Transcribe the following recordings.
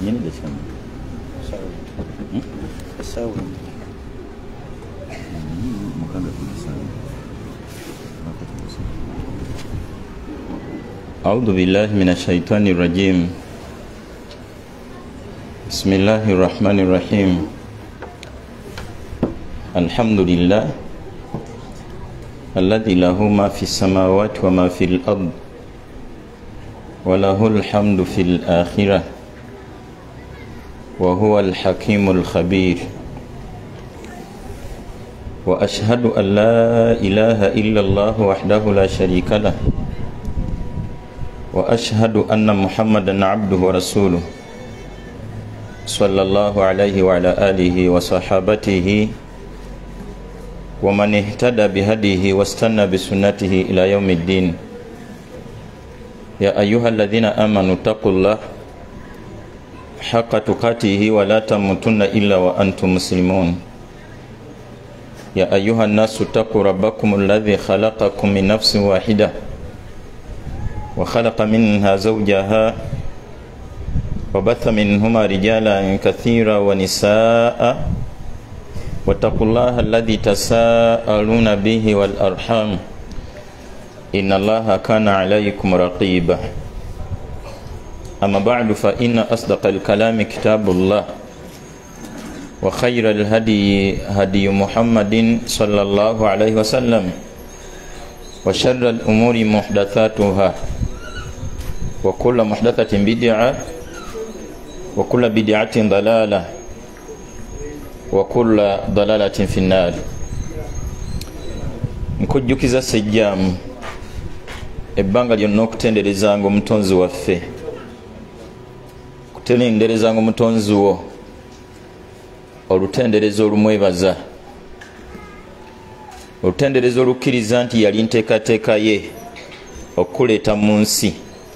nyine dekiramu sawa mukanga kulisana. A'udzu billahi minasyaitonir rajim. Bismillahirrahmanirrahim. Alhamdulillah alladzi lahu ma fis samawati wa ma fil ard wa lahul hamdu fil akhirah wa huwal hakimul khabir. Wa ashhadu an la ilaha illallah wahdahu la syarika lah wa ashhadu anna Muhammadan abduhu wa rasuluh sallallahu alaihi wa ala alihi wa sahabatihi wa man ihtada bihadihi wastanna bisunnatihi ila yaumiddin. Ya ayyuhalladzina amanu taqullaha haqqa tuqatihi wa la tamutunna illa wa antum muslimun. Ya ayyuhan nasu taqu rabbakumul ladzi khalaqakum min nafsin wahidah wa khalaqa minha zawjaha wa batha minhuma rijalan katsira wa nisaa wattaqullaha alladzi tasaaluna bihi wal arham innallaha kana 'alaykum raqiba. Amma ba'du fa inna asdaqal kalami kitabullah wa khairal hadi hadi Muhammadin sallallahu alaihi wasallam wa syarral umuri muhdatsatuha wa kullu muhdatsatin bid'ah wa kullu bid'atin dalalah wa kullu dalalatin finnar. Nkujjukiza sejjamu ebbanga lyonna okutenderezanga omutonzi waffe, kutenderezanga omutonzi wo olutenderezo olumwebaza, olutenderezo olukkiriza nti yali nteekateeka ye okuleeta mu nsi.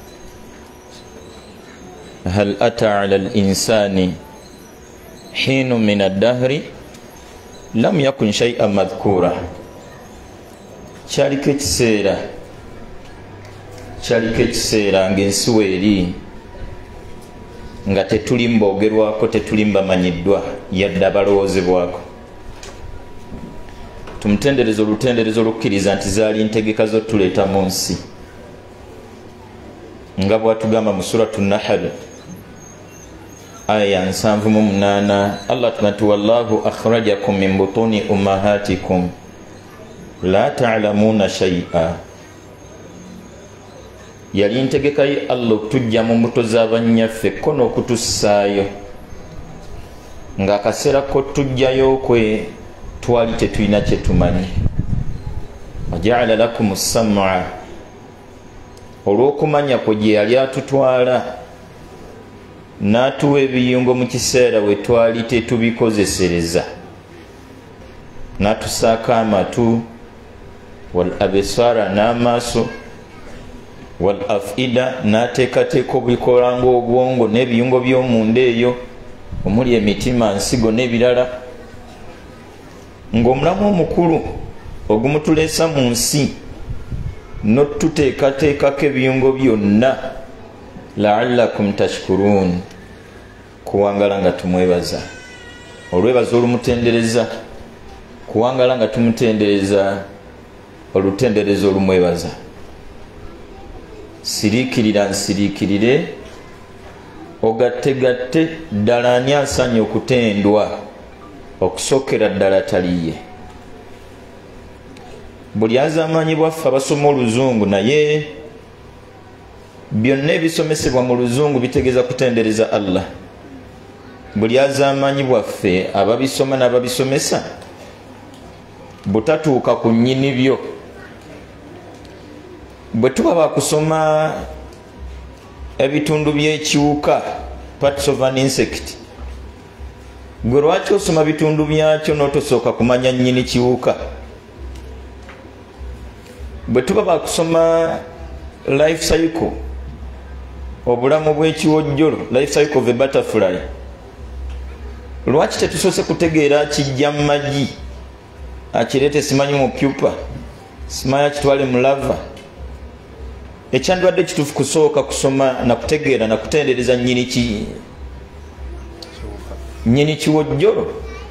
Hal ata ala al-insani hinu min ad-dahri lam yakun shay'an madhkura. Kyaliko ekiseera ng'ensi weeri nga tetuli mboogerwako, tetuli mbamanyiddwa yadde abalowoozebwako. Tumutendereza olutenderezo olukkiriza nti zaali ntegeka z'otuleeta mu nsi, nga bw'atugamba mu suratu Nahl aya 78. Allah tugamba wallahu akhrajakum min butuni ummahatikum la ta'lamuna shay'a. Yali ntegeka ye Allah okutujja mu mbuto z'abanyaffe ko n'okutussaayo ng'akaseera k'otujjayo kwe twali tetulina kye tumanyi. Waja'ala lakum as-sam'a, olw'okumanya kwe gye yali atutwala n'atuwa ebiyungo mu kiseera we twali tetubikozesereza, n'atusaako amatu, wal absara n'amaaso, wal afida n'ateekateeka obikola ng'obwongo n'ebiyungo by'omunda eyo omuli emitima, nsigo n'ebirala, ng'omulamu omukulu ogumutuleesa mu nsi n'otuteekateekako ebiyungo byonna la'allakum tashkurun, kuwangala nga tumwebaza, olwebaza olumutendereza, kuwangala nga tumutendereza olutendereza olumwebaza. Siriikirira nsiriikirire, ogattegatte ddala ani asaanye okutendwa okusookera ddala taliye. Buli az'amaanyi bwaffe abasoma oluzungu, naye byonna ebisomesebwa mu luzungu bitegeeza kutendereza Allah. Buli az'amaanyi bwaffe ababisoma n'ababisomesa butatuuka ku nnyini byo. Bwe tuba bakusoma ebitundu by'ekiwuka, parts of an insect, gwe lwaki osoma bitundu byakyo n'otosooka kumanya nnyini kiwuka? Bwe tuba bakusoma life cycle, obulamu bw'ekiwojjolo, life cycle of a butterfly, lwaki tetusoose kutegeera kijja mu magi akireete simanyi mu pupa, simanyi akitwale mu lava? Ekyandibadde kituufu kusooka kusoma na kutegeera na kutendereza nnyini nyini kiwojjolo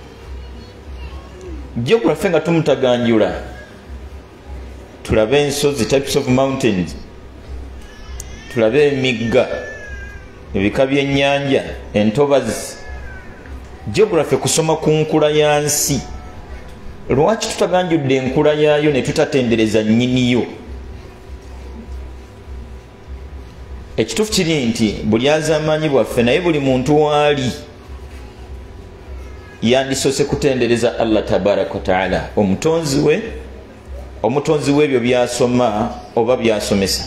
geography nga tumutaganjula tulabe ensozi, types of mountains, tulabe emigga, ebika by'ennyanja, entobazi. Geography kusoma ku nkula ya nsi. Lwaki tutaganjudde enkula yaayo ne tutatendereza nnyiniyo? Ekituufu kiri nti buli azaamaanyi bwaffe naye buli muntu waali yandisoose kutendereza Allah tabaraka wa taala, omutonzi w'ebyo byasoma oba byasomesa.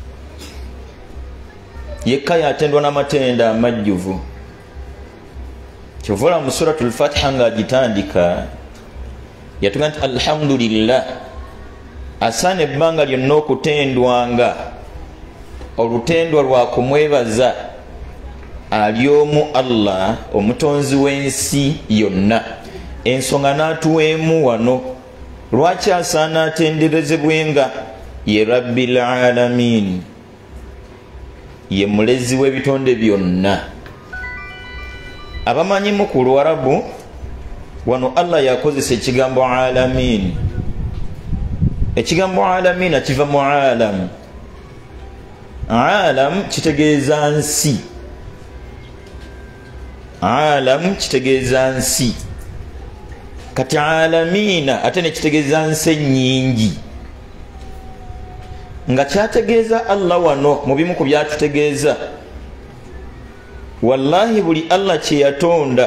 Yekka yatendwa n'amatenda amajjuvu. Kyova mu suratul Fatiha ng'agitandika yatuga nti alhamdulillah, asaana ebbanga lyonna okutendwanga, olutendwa lwa kumwebaza ali omu Allah, omutonzi w'ensi yonna. Ensonga n'atuweemu wano, lwaki asaana atenderezebwenga? Ye Rabbil Alamin, ye mulezi w'ebitonde byonna. Abamanyimu ku Luwarabu wano Allah yakozesa ekigambo alamin. Ekigambo alamin kiva mu alam. Alam kitegeeza nsi. Alam kitegeeza nsi. Kati alamina ate ne kitegeeza nsi nyingi. Nga kyategeeza Allah wano mu bimu ku byatutegeeza, wallahi buli Allah kye yatonda,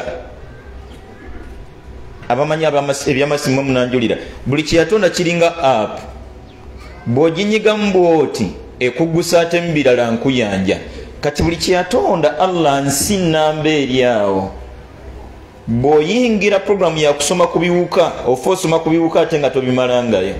abamanyi ebyamasimu munanjulira, buli kye yatonda kiringa app. Bw'oginyigamu bw'oti ekuggusa ate mu birala nkuyanja. Kati buli kye yatonda Allah nsi nnamba eri awo. Bw'oyingira programu ya kusoma ku biwuka, ofa osoma ku biwuka ate nga tobimalangayo.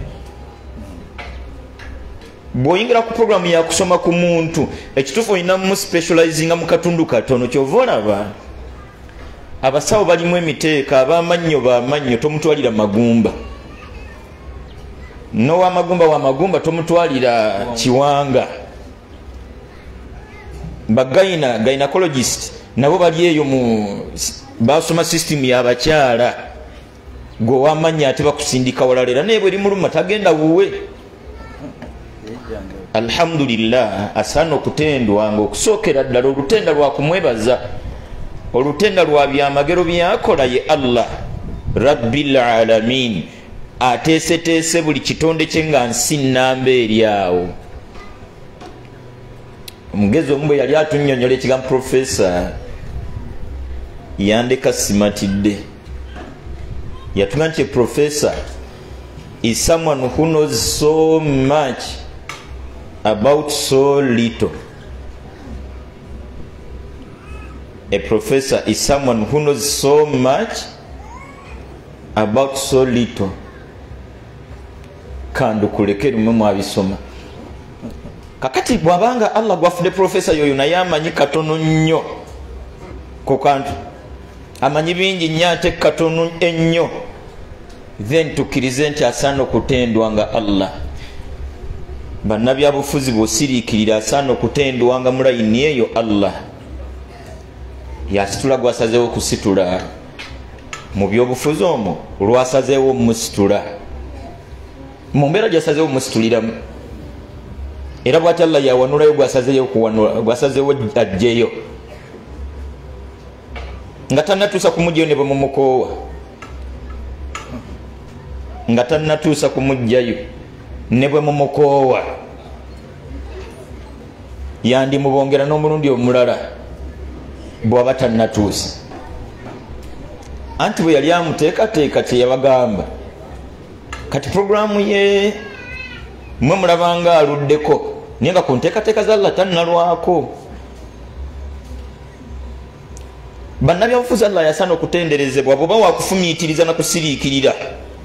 Bw'oyingira ku programu ya kusoma ku muntu, ekituufu olina mu specializinga mu katundu katono. Kyova olaba abasawo balimu emiteeka, ab'amannyo b'amannyo tomutwalira magumba, n'ow'amagumba w'amagumba tomutwalira kiwanga. Gynecologist nabo bali eyo basoma system y'abakyala, gwe w'amannyo ate bakusindika walala, era naye bw'eri muluma tagenda wuwe. Alhamdulillah, asaana okutendwa nga okusookera ddala olutenda lwa kumwebaza, olutenda lwa byamagero byakola ye Allah Rabbil Alamin. Ateeseteese buli kitonde kye nga nsi nnamba eri awo. Omugezi omu bwe yali atunnyonnyola ekigambo professor yandeka simatidde. Yatuga nti professor is someone who knows so much about so little. A professor is someone who knows so much about so little. Kandi kulekera mwe mwabisoma. Kakati bwabanga Allah gwafudde professor yoyo naye amanyi katono nnyo ku kantu, amanyi bingi nnyo ate katono ennyo, then tukkirize nti asaana okutendwa nga Allah. Bannabyabufuzi bw'osiriikirira asaana okutendwa nga mulayini eyo Allah. Yasitula gwasazeewo kusitula mu byobufuzi omwo, lwasazeewo musitula mu mbeera gyasazeewo musituliramu, era bw'ati Allah yawanulayo gwasazeewo kuwanula, gwasazeewo ajjeyo nga tannatuusa kumugjayo ne bwe mumukoowa, nga tannatuusa kumugjayo ne bwe mumukoowa, yandimubongera n'omulundi omulala bw'aba tannatuusa. Anti bwe yali amuteekateeka kye yabagamba, kati programu ye mwe mulabanga aluddeko, naye nga ku nteekateeka za Allah tannalwako. Bannabyabufuzi Allah yasaana okutenderezebwa bw'oba wakufumiitiriza na kusiriikirira.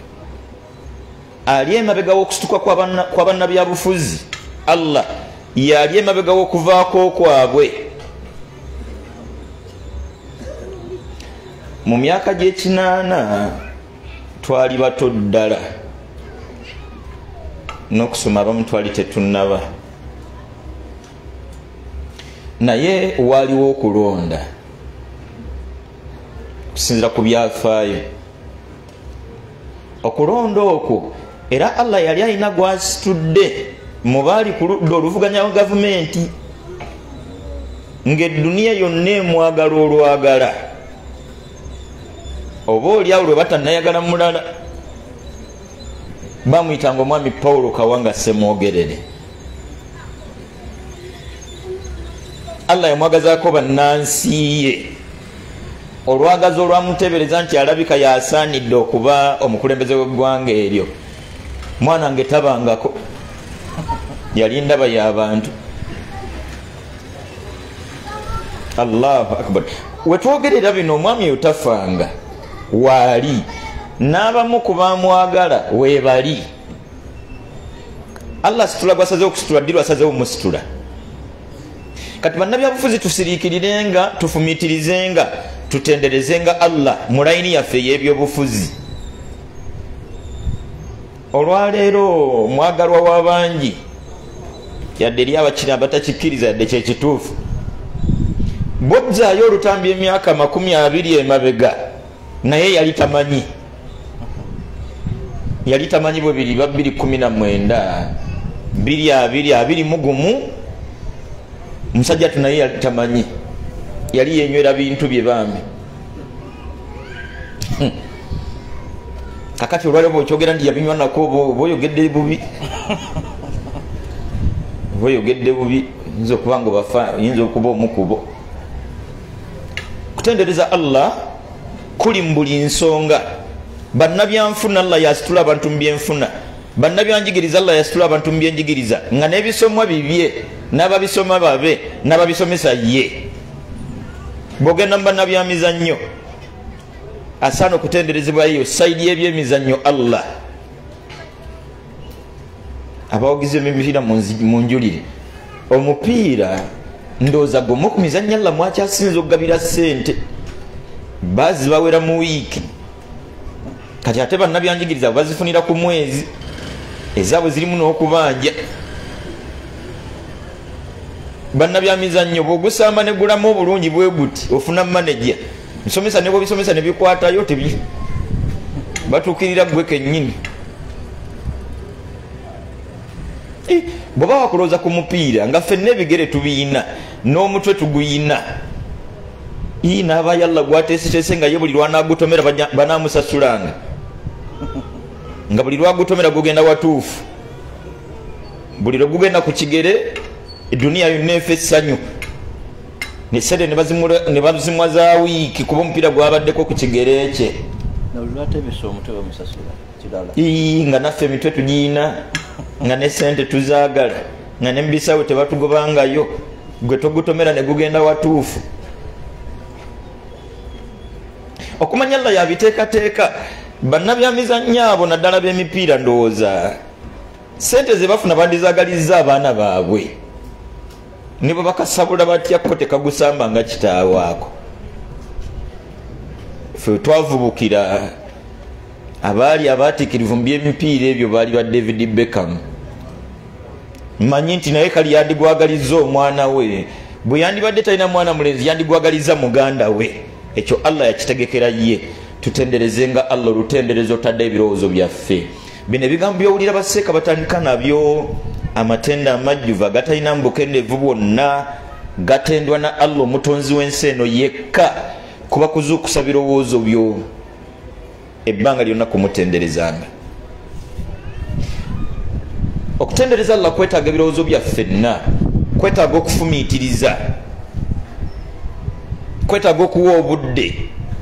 Ali emabega w'okusituka kwa bannabyabufuzi, Allah yali emabega w'okuvaako kwabwe. Mu myaka gy'ekinaana twali bato ddala, n'okusoma abamu twali tetunnaba, naye waaliwo okulonda. kusinzira ku byafaayo. Okulonda okwo era Allah yali alina gwasitudde mu baali ku ludda oluvuganya wa gavumenti ng'edduniya yonna emwagala olwagala, oba oliawo lwe batannayagala mulala. Bamuyitanga omwami Paulo Kawanga Ssemwogerere. Allah yamwagazaako bannansi ye olwagaza olwamuteebereza nti alabika yasaanidde okuba omukulembeze w'eggwanga eryo. Mwana nge tabangako, yali ndaba y'abantu. Allahu akbar. Wetwogerera bino omwami oyo tafanga waali, n'abamu ku bamwagala weebali. Allah situla gwasaze okusitula ddi lwasaze omusitula. Kati bannabyabufuzi tusiriikirirenga, tufumiitirizenga, tutenderezenga Allah mu layini yaffe ey'ebyobufuzi. Olwaleero mwagalwa w'abangi yadde eri abakiri abatakikkiriza yadde kyekituufu, bojjaayo olutambi emyaka 20 emabega naye yali tamanyi. Yali tamanyi bwe biri 2019 20 musajja tunaye yali tamanyi, yali yenywera bintu bye bambi. Kakati olwaleero bw'okyogera nti yabinywa nako boyogedde bubi. Boyogedde bubi, yinza okuba nga bafa, yinza okuba omukubo. Kutendereza Allah kuli mu buli nsonga. Bannabyanfuna Allah yasitula abantu mu byenfuna, bannabyanjigiriza Allah yasitula abantu mu byenjigiriza, nga n'ebisomwa bibye n'ababisoma babe n'ababisomesa ye. Bw'ogenda mu bannabyamizannyo asaana okutenderezebwayo sayidi y'ebyemizannyo Allah. Abawagizi b'emipiira mu njulire, omupiira ndowooza gumu ku mizannyo Allah mwakyasinza okugabira ssente, baazi bawera mu wiiki. Kati ate bannabyanjigiriza bazifunira ku mwezi, ezaabwe zirimu n'okubanja. Bannabyamizannyo bw'ogusamba ne gulamu obulungi bwe guti ofuna maneja, musomesa ne bw'obisomesa ne bikwatayo batuukirira gwe kennyini. Bw'oba wakulooza ku mupiira nga ffenna ebigere tubiyina n'omutwe tuguyina, n'aba yalla gwateeseteese nga ye buli lwanagutomera banaamusasulanga, nga buli lwagutomera gugenda watuufu, buli lwe gugenda ku kigere eduniya yonna efa essanyu, nesere ne bazimwa za wiiki kuba omupiira gwabaddeko ku kigere kye. Nga naffe emitwe tugiyina, nga ne sente tuzaagala, nga ne mubisawo tebatugobangayo, gwe togutomera ne gugenda watuufu. Okumanya Allah yabiteekateeka. Bannabyamizannyo abo naddala b'emipiira ndowooza sente ze bafuna bandizaagalizza abaana baabwe, ne bwe bakasabula batya ko tekagusamba nga kitaawaako. Ffe twavubukira abaali abaatiikirivu mu by'emipiira ebyo baali ba David Beckham. Mmanyi nti naye kali yandigwagalizza omwana we, bwe yandibadde talina mwana mulenzi yandigwagalizza muganda we. Ekyo Allah yakitegekera ye. Tutenderezenga Allah olutenderezo tadde ebirowoozo byaffe. Bino ebigambo by'owulira basseeka batandika nabyo, amatenda amajjuvu agatalina mbukendeevu bwonna, gatendwa na Allah omutonzi w'ensi eno yekka, kuba kuzuukusa birowoozo byo ebbanga lyonna kumutenderezanga. Okutendereza Allah kwetaaga ebirowoozo byaffenna, kwetaaga okufumiitiriza, kwetaaga okuwa obudde.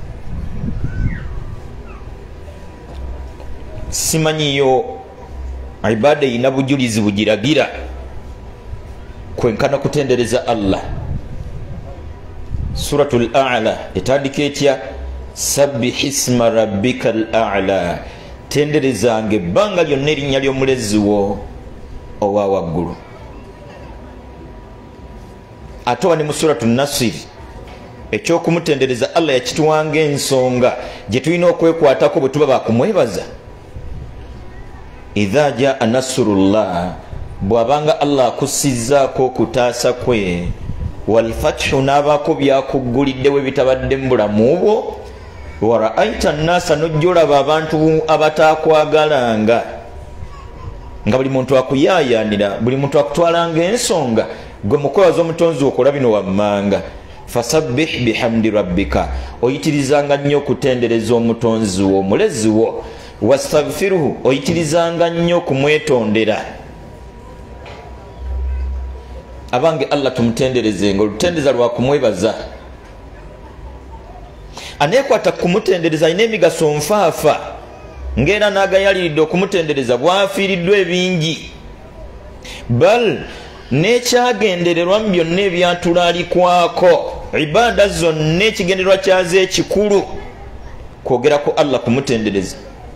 Simanyiyo ibada ina bujulizi bugiragira kwenkana kutendereza Allah. Suratul A'la etandika etya? Sabbih isma rabbikal a'la, tenderezanga ebbanga lyonna erinnya ly'omulezi wo owa waggulu. Ate wani mu Suratul Nasr ekyokumutendereza Allah yakituwanga ensonga gye tulina okwekwatako bwe tuba bakumwebaza. Idha jaa nasrullah, bwabanga Allah akussizzaako okutaasa kwe, wal fathu n'abaako byakugguliddewo ebitabadde mu bulamu bwo, wa ra'aita an-nasa nujulaba abantu abatakwagalanga nga buli muntu akuyayanira buli muntu akutwalanga ensonga gwe mukwazo omutonzi okola bino wammanga fasabbih bihamdi rabbika oyitirizanga nnyo kutendereza omutonzi wo omulezi wo wastaghfiruhu oyitirizanga nnyo kumwetondera abange Allah tumutenderezenga olutendeza lwa kumwebaza anekwata kumutendereza ine emigaso nfaafa ngera nagayaliridde okumutendereza bwafiiriddwa ebingi bal nekyagendererwa mu byonna ebyatulalikwako ibada zonna ekigendererwa kyazo ekikulu kwogera ku Allah kumutendereza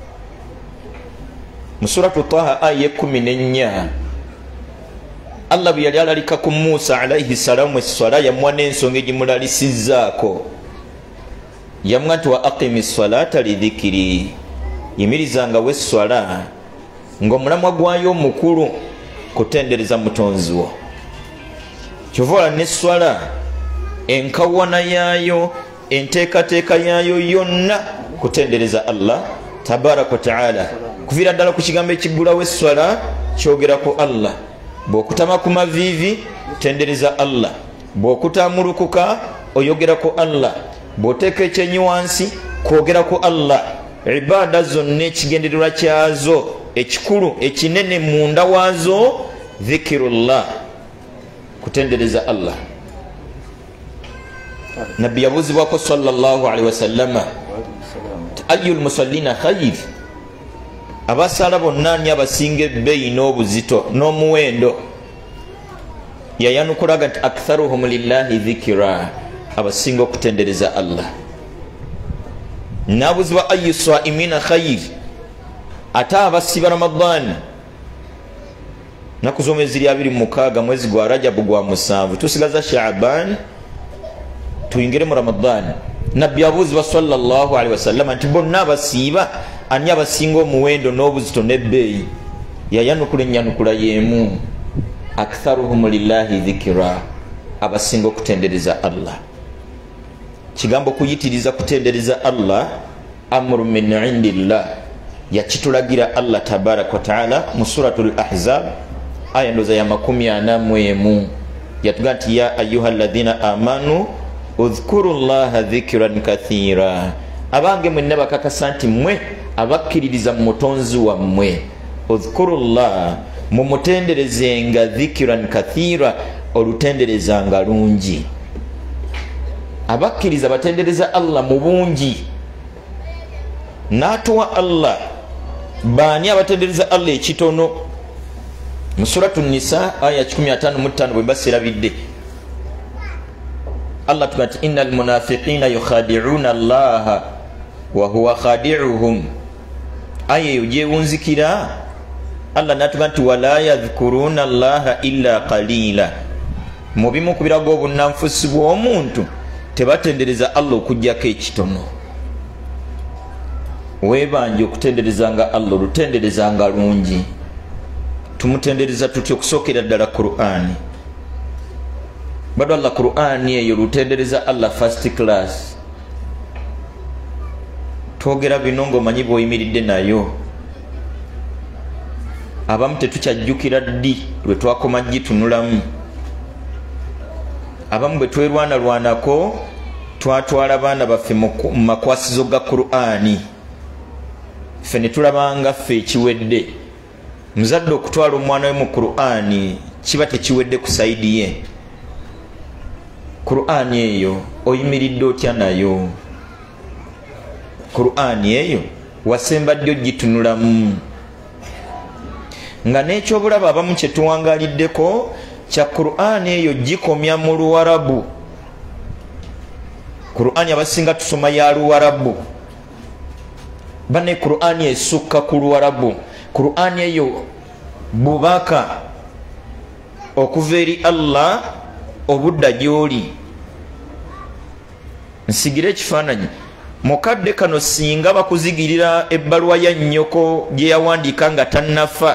mu suratu Taha aya 14 Allah bwe yali alalika ku Musa alayhi salamu esswala yamwa n'ensonga egimulalisizzaako yamwa nti wa aqimi ssalata lidhikiri yimirizanga wesswala ng'omulamwa gwayo omukulu kutendereza mutonzi wo kyovola n'esswala enkawana yaayo enteekateeka yaayo yonna kutendereza Allah tabaraka wa taala kuviira ddala ku kigambo ekiggulawo esswala kyogera ku Allah bw'okutama ku maviivi tendereza Allah bw'okutamulukuka oyogera ku Allah bw'oteeka ekyenyi wansi kwogera ku Allah ibada zonna ekigendererwa kyazo ekikulu ekinene munda waazo dhikirullah kutendereza Allah nabbi yabuuzibwako sallallahu alaihi wasallama ayyul musallina khayr abasala bonna ani abasinga ebbeeyi n'obuzito n'omuwendo yayanukulaga nti aktharuhum lillahi dhikira abasinga okutendereza Allah nabuuzibwa ayyu swaimina khayr ate abasiba Ramadan naku z'omwezi 26 mwezi gwa Rajabu gwa 7 tusigaza Shaaban tuyingire mu Ramadan nabbi abuuzibwa sallallahu alaihi wasallam nti bonna abasiiba ani abasinga omuwendo n'obuzito n'ebbeeyi yayanukula enyanukula y'emu aktharuhum lillahi dhikira abasinga okutendereza Allah kigambo kuyitiriza kutendereza Allah amru min indillah yakitulagira Allah tabaraka wa taala mu suratul ahzab aya ndoza ya 41 yatuga nti ya ayyuhalladhina amanu udhkuru llaha dhikran kathira abange mwenna bakakasa nti mmwe abakkiririza mu mutonzi wammwe udhkuru llah mumutenderezenga dhikran kathira olutenderezanga lungi abakkiriza batendereza Allah mu bungi n'atuwa Allah baani abatendereza Allah ekitono mu suratu nisa aya 15 bwe basirabidde Allah tugati innal munafiqina yukhadi'una Allah wa huwa khadi'uhum aya yewunzikira Allah natugati wala yadhkuruna Allah illa qalila mubimu kubirago obunanfusi bw'omuntu tebatendereza Allah okujjako ekitono webanje okutenderezanga Allah lutenderezanga lungi tumutendereza tutyo kusokera ddala Qur'ani bado Allah Qur'ani eyo lutendereza Allah first class twogera binongo manyi bw'oyimiridde nayo abamu tetukyajjukira ddi lwe twakoma gitunulamu abamu bwe twerwanalwanako twatwala baana baffe mu makwasizo ga Qur'ani ffe ne tulabanga ffe ekiwedde muzadde okutwala omwana we mu Qur'ani kiba tekiwedde ku saidi ye Qur'ani eyo oyimiridde otya nayo Qur'ani eyo wasembadde ogitunulamu nga n'ekyobulaba abamu kye tuwangaliddeko kya Qur'ani eyo gikomya mu Luwarabu Qur'ani abasinga tusoma ya Luwarabu bane Qur'ani esukka ku Luwarabu Qur'ani eyo bubaka okuva eri Allah obudda gy'oli nsigire ekifaananyi mukadde kano singa bakuzigirira ebbaluwa ya nnyoko gye yawandiika nga tannafa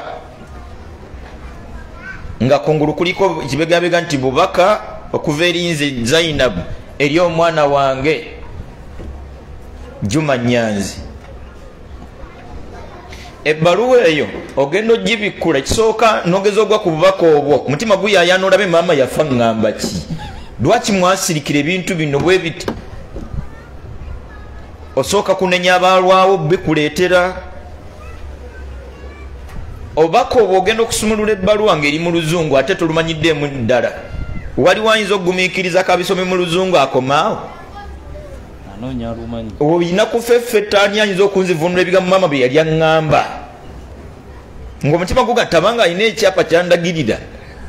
nga kungulu kuliko kibegabega nti bubaka okuva eri nze Zainabu eri omwana wange Juma Nyanzi. Ebbaluwa eyo ogenda ogibikula kisooka nogeza ogwa ku bubaka obwo mutima guyayana olabe maama yafa ngamba ki lwaki mwasirikira ebintu bino bwe biti osooka kunenya abalwawo bikuleetera obubaka obwo ogenda okusumulula ebbaluwa ng'eri mu luzungu ate tolumanyiddemu ddala wali wayinza okugumiikiriza kabisome mu luzungu akomaawo olina kufeffetta ani ayinza okunzivunula ebigambo maama bye yali aŋŋamba ng'omutima gugatabanga alina ekyapa kyandagirira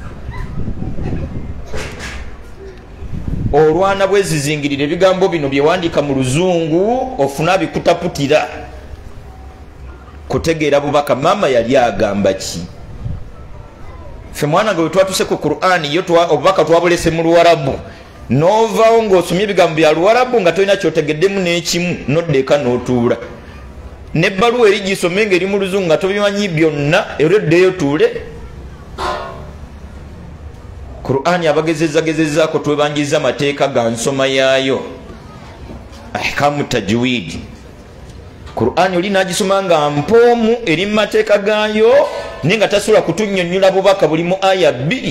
olwana bwezizingirira ebigambo bino byewandiika mu luzungu ofuna abikutaputira kutegeera bubaka maama yali agamba ki ffe mwana gwe twatuse ku Qur'ani yo obubaka twabulese mu Luwarabu novaawo ng'osomye ebigambo bya Luwarabu nga tolina kyotegeddemu n'ekimu noddeeka n'otuula n'ebbaluwa eri gisome ng'eri mu luzungu nga tobimanyi byonna eroddeyo tuule Qur'ani abagezezzaako twebangiza amateeka ga nsoma yaayo ahkamu tajwid Qur'ani oli n'agisoma nga mpoomu eri mu mateeka gaayo naye nga tasobola kutunnyonnyola bubaka buli mu aya 2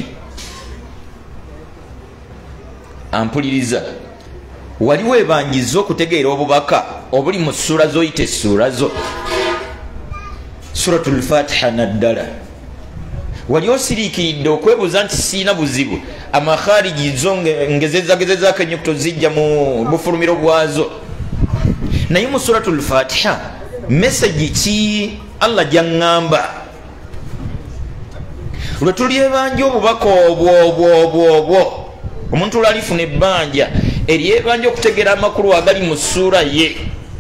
ampuliriza waliwo ebangiza okutegeera obubaka obuli mu sura zoyita essuura zo suratul Fatiha naddala wali osiriikiridde okwebuuza nti siina buzibu amakhariji zo ngezezagezezaako ennyukuto zijja mu bufulumiro bwazo naye mu suratul Fatiha meseji ki Allah gy'aŋŋamba lwe tulyebanja obubaka obwo omuntu lwalifuna ebbanja eryebanja okutegeera amakulu agali mu ssuura ye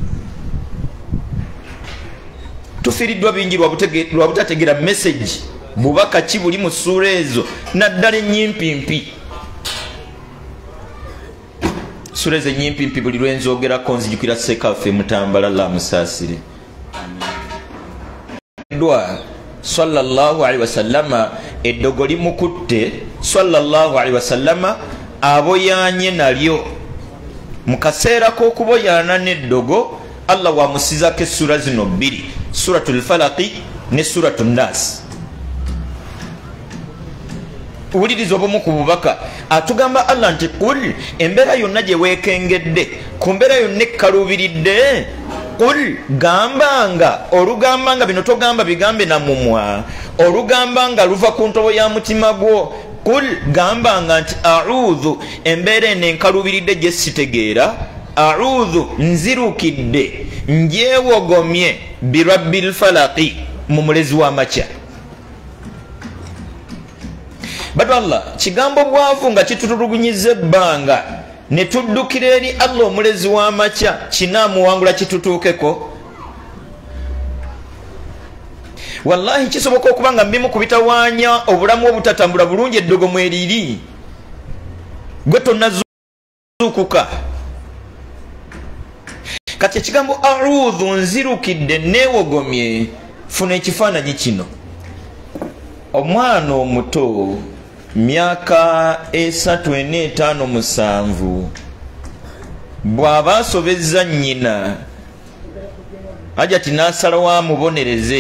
tufiiriddwa bingi lwa butategeera meseji bubaka ki buli mu ssuura ezo naddala enyimpimpi ssuura ezo enyimpimpi buli lwenzoogerako nzijukira Sekaffe Mutambala la musaasire sallallahu alaihi wasallama eddogo limukutte sallallahu alaihi wasallama aboyanye nalyo mu kaseera k'okuboyaana n'eddogo Allah wamusizako essura zino 2 suratul Falaqi ne suratul Nas wuliriza obumu ku bubaka atugamba Allah nti qul embeera yonna gye weekengedde ku mbeera yonna ekkaluubiridde qul gambanga olugambanga bino togamba bigambe na mumwa olugambanga luva ku ntobo ya mutima gwo qul gambanga nti a'udhu embeera eno enkaluubiridde gye sitegeera a'udhu nzirukidde njeewogomye birabbil falaqi mu mulezi w'amakya badu Allah kigambo bwavu nga kitutulugunyiza ebbanga ne tuddukira eri Allah omulezi w'amakya kinaamuwangula kitutuukeko wallahi kisoboka okuba nga mbimu kubitawaanya obulamu obutatambula bulungi eddogo mweriri gwe tonnazuukuka kati ekigambo a'udhu nzirukidde neewogomye funa ekifaananyi kino omwana omuto myaka 3, 4, 5, 7 bw'aba asobezza nnyina ajja tinasalawo amubonereze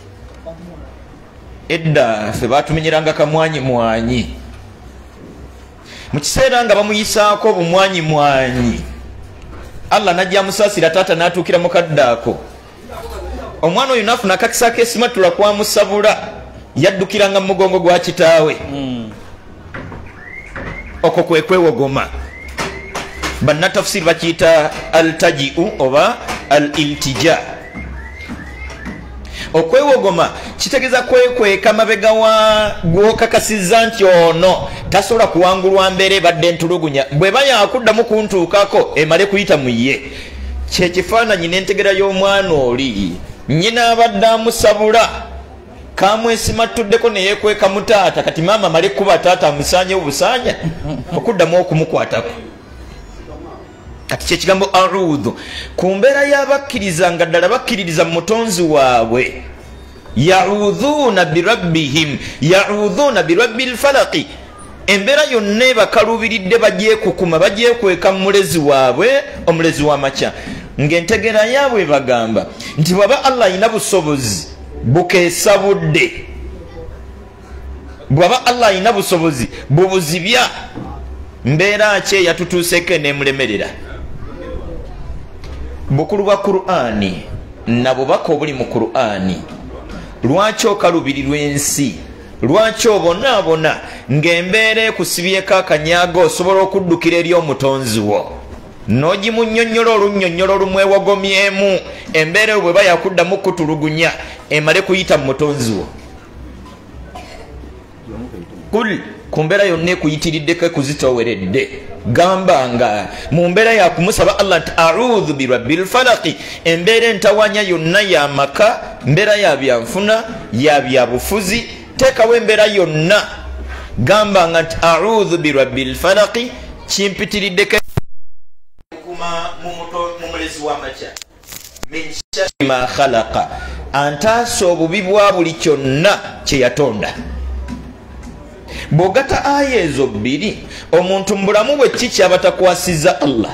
edda ffe batumenyeranga kamwanyi mu kiseera nga bamuyisaako bumwanyi Allah najja amusaasira taata n'atuukira mukadde ako omwana oyo nafuna akakisa akesimatula kwamusabula yaddukiranga mu mugongo gwa kitaawe okwo kwe kwewogoma bannatafsiri bakiyita altaji'u oba al-iltija okwewogoma kitegeeza kwekweka mabega gw'okakasizza nti ono tasobola kuwangulwa mbeera ebadde entulugunya bw'eba yakuddamu kuntuukako emale kuyita mu ye kyekifaananyi n'entegera y'omwana oli nnyina abadde amusabula kamwesimattuddeko neyeekweka mu taata kati maama amale kuba taata amusaanyewo busaanya okuddamu okumukwatako kati kyekigambo a'udhu ku mbeera y'abakkiriza nga ddala bakkiririza mu mutonzi waabwe ya'udhuuna birabbihim ya'udhuuna birabbil falaqi embeera yonna ebakaluubiridde bagyekukuma bagyekweka mu mulezi waabwe omulezi w'amakya ng'entegera yaabwe bagamba nti bwaba Allah alina busobozi bukeesa budde, bwaba Allah alina busobozi bubuzibya, mbeera ki eyatutuuseeko eneemulemerera? Bukulu bwa Qur'ani na bubaka obuli mu Qur'ani, lwaki okalubirirwa ensi, lwaki obonaabona ng'embeera ekusibyeko akanyago osobola okuddukira eri omutonzi wo n'ogimunnyonnyola olunnyonnyola olumwewogomyemu, embeera eyo bweba yakuddamu kutulugunya emale kuyita mu mutonzi wo. Kul ku mbeera yonna ekuyitiriddeko ekuzitooweredde, gamba nga mu mbeera yakumusaba Allah nti a'udhu birabbil falaqi, embeera entawanya yonna yamaka, mbeera ya byanfuna, ya byabufuzi, teekawo embeera yonna gamba nga nti a'udhu birabbil falaqi, kimpitiriddeko mu mulezi w'amakya min sharri ma khalaqa, antaasa obubi bwa buli kyonna kye yatonda. Bw'ogata aya ezo bbiri, omuntu mu bulamu bwe ki kyaba takwasiza Allah?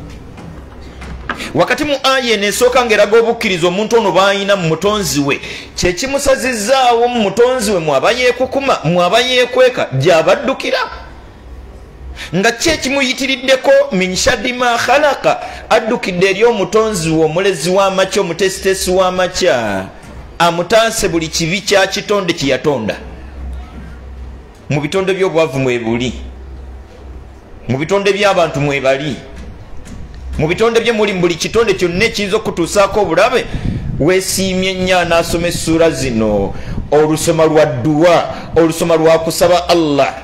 Wakati mu aya eno esooka ng'eraga obukkiriza omuntu ono b'alina mu mutonzi we, kye kimusazizaawo mu mutonzi we mwaba yeekukuma, mwaba yeekweka, gy'abaddukira. Nga ki ekimuyitiriddeko min sharri ma khalaqa, addukidde eri omutonzi we omulezi w'amakya, omutesitesi w'amakya, amutaase buli kibi kya kitonde kye yatonda. Mu bitonde by'obwavu mwebuli, mu bitonde by'abantu mwebali, mu bitonde bye muli buli kitonde kyonna ekiyinza okutuusaako obulabe. Weesiimye nnyo anaasoma essuura zino, olusoma lwa dduwa, olusoma lwa kusaba Allah.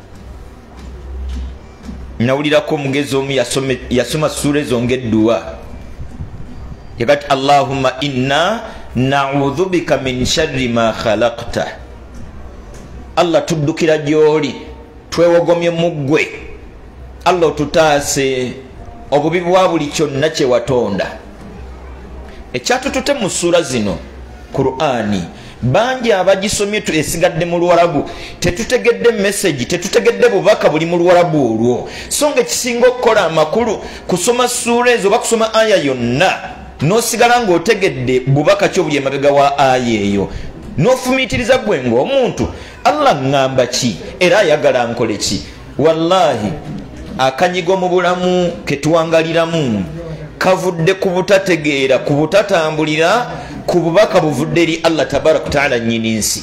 Nawulirako omugezi omu yasoma ssuura ezo ng'edduwa, yagati Allahumma inna na'udhu bika min sharri ma khalaqta. Allah tuddukira gy'oli, twewogomye mu ggwe. Allah otutaase obubi bwa buli kyonna kye watonda. Ekyatutute mu ssuura zino Qur'ani, bangi abagisomye esigadde mu Luwarabu, tetutegedde message, tetutegedde bubaka buli mu Luwarabu olwo. So nga ekisinga okukola amakulu kusoma ssuura ezo oba kusoma aya yonna, n'osigala ng'otegedde bubaka ki obuli emabega wa aya eyo, n'ofumiitiriza gwe ng'omuntu Allah ngamba ki era ayagala nkole ki. Wallahi akanyigo mu bulamu ketuwangaliramu kavudde ku butategeera, ku butatambulira ku bubaka buvudde eri Allah tabaraka taala nnyini nsi.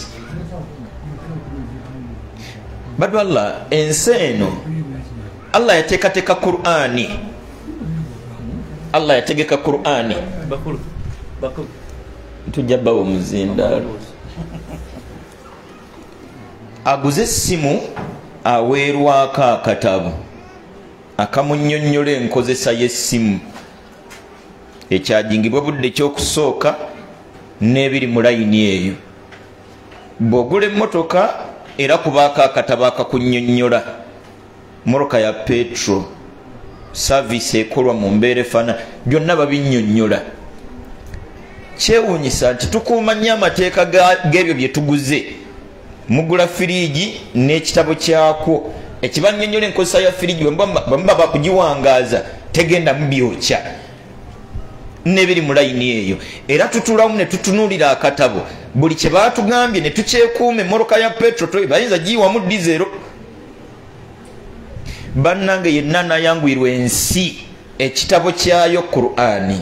Badu Allah ensi eno Allah yateekateeka Qur'ani, Allah yategeka Qur'ani, tujja bbawo omuzindaalo. Aguze essimu aweerwako akatabo akamunnyonnyola enkozesa y'essimu, ekyajingibwa budde ekyokusooka n'ebiri mu layini eyo. Bw'ogula emmotoka era kubaako akatabo akakunnyonnyola mmotoka ya petro, saavisi ekolwa mu mbeera efana, byonna babinnyonnyola. Kyewuunyisa nti tukuuma nnyo amateeka g'ebyo bye tuguze. Mugula firiigi n'ekitabo kyakwo ekibannyonnyola enkozesa ya firiigi, bwemuba bakugiwangaaza tegenda mubyokya n'ebiri mu layini eyo. Era tutuulamu ne tutunuulira akatabo, buli kye baatugambye ne tukyekuuma. Emmotoka ya petro bayinza giyiwamu dizero. Bannange yenna nayanguyirwa ensi ekitabo kyayo Qur'ani,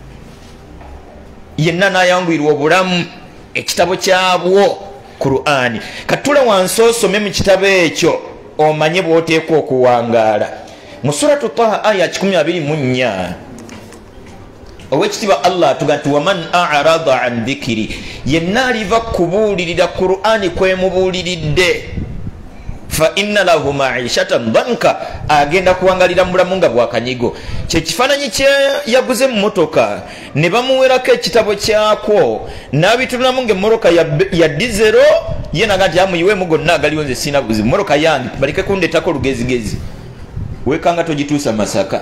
yenna nayanguyirwa obulamu ekitabo kyabwo Qur'ani. Katula wansi osome mu kitabo ekyo omanye bw'oteekwa okuwangaala. Mu suratu Taha aya 24 owekitiibwa Allah atuga nti waman a'rada an dhikri, yenna aliva kubuulirira Qur'ani kwemubuuliridde, fa inna lahu ma'ishatan dhanka, agenda kuwangalira mulamu nga bwakanyigo. Kyekifaananyi kye yaguze mu motoka ne bamuwerako ekitabo kyakwo n'abitunulamu ng'emmotoka ya dizero, ye naga nti amuyiweemu gonna agaliwo, nze sina buzibu, mmotoka yange baleke kundeetako olugezigezi. Weekanga togituusa Masaka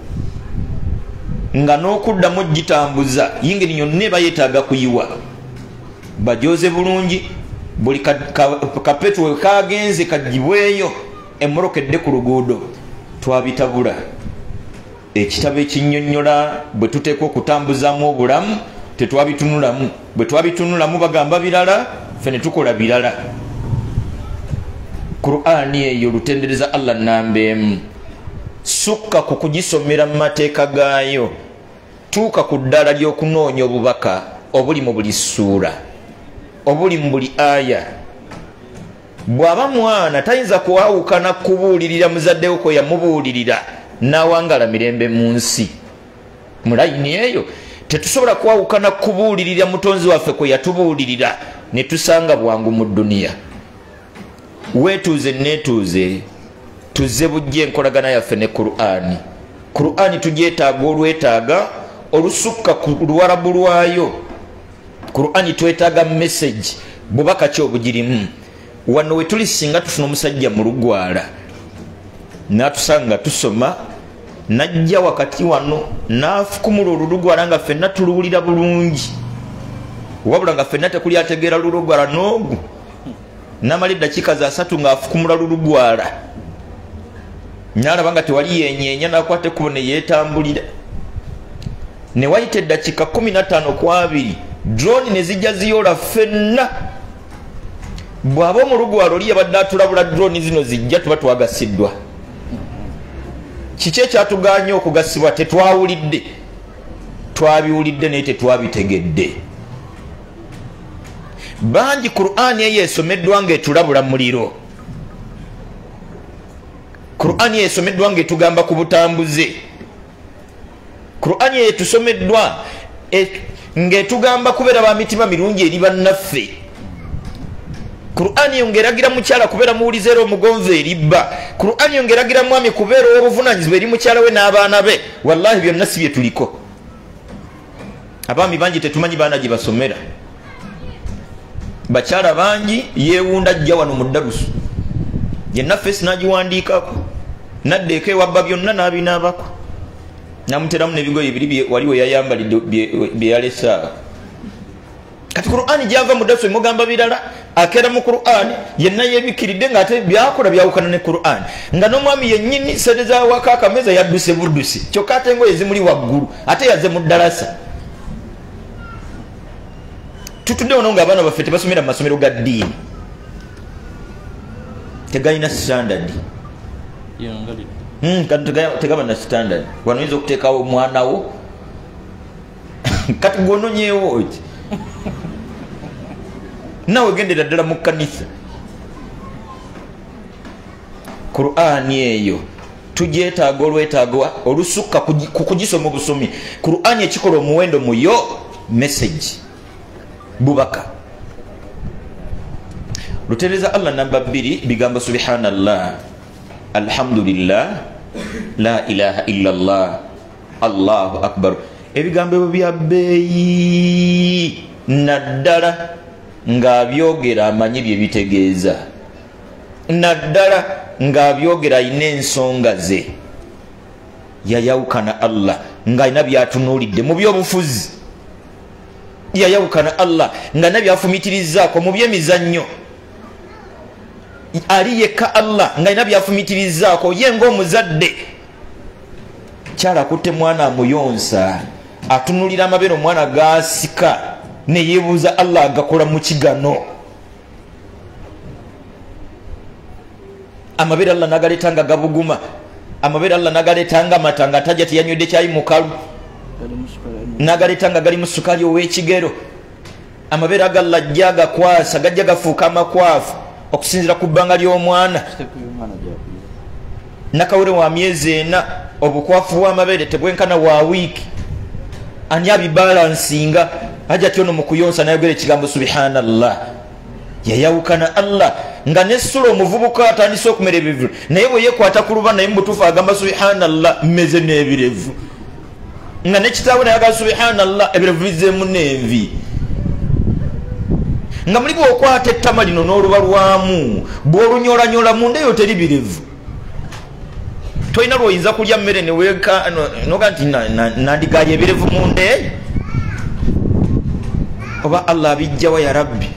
nga n'okuddamu gitambuza yingeri yonna eba yeetaaga kuyiwa, bajoze bulungi, buli kapetro kagenze kagibweyo, emmoroka edde ku luguudo, twabitabula. ekitabo ekinnyonnyola bwe tuteekwa okutambuzaamu obulamu tetwabitunulamu. Bwe twabitunulamu bagamba birala, ffe ne tukola birala. Qur'ani eyo lutendereza Allah nnamba emu. Sukka ku kugisomera mu mateeka gaayo, tuuka ku ddala ly'okunoonya obubaka obuli mu buli ssuura, obuli mu buli aya. Bw'aba mwana tayinza kuwawukana kubuulirira muzaddewo kwe yamubuulirira n'awangala mirembe mu nsi. Mu layini eyo tetusobola kuwawukana kubuulirira mutonzi waffe kwe yatubuulirira ne tusanga bwangu mu dduniya. Weetuuze neetuuze tuzze bujje enkolagana yaffe ne Qur'ani. Qur'ani tugyetaaga olwetaaga olusukka ku luwarabu lwayo. Qur'ani twetaaga message, bubaka ki obugirimu. Wano we tuli singa tufuna omusajja mu lugwala n'atusanga tusoma, najja wakati wano n'afukumula olulugwala nga ffenna tuluwulira bulungi, wabula nga ffenna tekuli ategeera lulugwala n'ogu. N'amala eddakiika za 3 ng'afukumula lulugwala, n'alaba nga tewali yenyeenya, n'akwata ekkubo ne yeetambulira. Ne wayita eddakiika 15 ku 2 drone ne zijja ziyoola ffenna. Bw'aba omulugwala oli yabadde atulabula drone zino zijja tuba twagasiddwa. Kiki ekyatuganya okugasibwa? Tetwawulidde. Twabiwulidde naye tetwabitegedde. Bangi Qur'ani eyo esomeddwa ng'etulabula muliro. Qur'ani eyo esomeddwa ng'etugamba ku butambuze. Qur'ani eyo tusomeddwa ng'etugamba kubeera ba mitima mirungi eri bannaffe. Qur'ani yongeragira mukyala kubeera muwulize era omugonvu eribba. Qur'ani yongeragira mwami kubeera ow'obuvunaanyizibwa eri mukyala we n'abaana be. Wallahi byonna si bye tuliko. Abaami bangi tetumanyi baana gye basomera. Bakyala bangi yeewunda ajja wano mu ddalusu, yenna fesi n'agiwandiikako, n'addeeko ewabba byonna n'abinaabako, n'amuteramu n'ebigoye biri waliwo yayambalidde bye yalese awo. Kati Qur'ani gyava mu ddalusu emugamba birala, akeera mu Qur'ani yenna yeebikkiridde ng'ate byakola byawukana ne Qur'ani, nga n'omwami yennyini sereza waka akameza yadduse buddusi, kyokka ate engoye zimuli waggulu, ate yazze mu ddalasa. Tutudde wano ng'abaana baffe tebasomera mu masomero ga ddiini, tegalina standard. Tegaba na standard. Wano oyinza okuteekawo omwana wo kati gw'ononyeewo ki? Naawe gendera ddala mu kkanisa. Qur'ani eyo tugyetaaga olwetaaga olusukka ku kugisoma obusomi. Qur'ani ekikola omuwendo muyo message, bubaka. Lutereza Allah namba 2 bigambo subhanallah, alhamdulillah, la ilaha illallah, Allahu akbar. Ebigambo bya bbeeyi naddala ng'abyogera amanyi bye bitegeeza, naddala ng'abyogera alina ensonga ze. Yayawukana Allah ng'alina byatunuulidde mu by'obufuzi. Yayawukana Allah nga nabyafumitirizaako mu by'emizannyo. Ali yekka Allah nga alina byafumitirizaako ye ng'omuzadde. Kyala akutte mwana amuyonsa, atunulira amabeere omwana gaasika, ne yeebuuza Allah agakola mu kigano. Amabeere Allah nagaleeta nga gabuguma, amabeere Allah nagaleeta nga mata nga tajja teyanywedde kyayi mukalu, nagaleeta nga gali mu sukaali ow'ekigero. Amabeere agalla ajja agakwasa gajja gafuuka amakwafu okusinziira ku bbanga ly'omwana. Nakawere wa myezi 4 obukwafu bw'amabeere tebwenkana wa wiiki. Ani abibalansinga ajja tyono mu kuyonsa nayogera ekigambo subhanallah. Yayawukana Allah nga n'essula omuvubuka atandise okumera ebivu, naye bwe yeekwata ku luba naye mutuufu agamba subhanallah mmeze n'ebirevu, nga ne kitaawe naye agamba subhanallah ebirevu bizeemu n'envi. Nga muli bw'okwata ettama lino n'oluba lwamu bw'olunyolanyola munda eyo teri birevu. Toyina lw'oyinza kulya mmere ne weeka noga nti nandigaali ebirevu munda eyo. Oba Allah abijjawa ya rabbi.